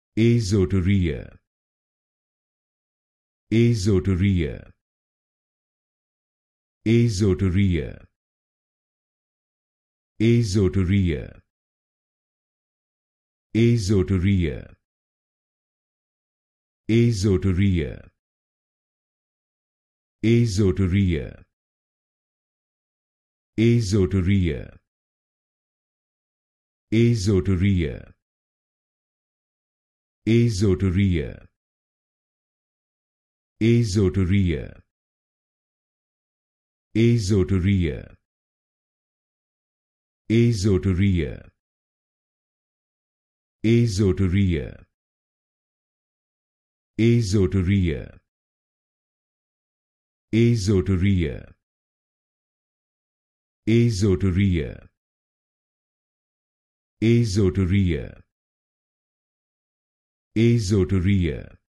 Azotorrhea, Azotorrhea, Azotorrhea, Azotorrhea, Azotorrhea, Azotorrhea, Azotorrhea, Azotorrhea, Azotorrhea, Azotorrhea, Azotorrhea, Azotorrhea, Azotorrhea, Azotorrhea, Azotorrhea, Azotorrhea, Azotorrhea, Azotorrhea, Azotorrhea,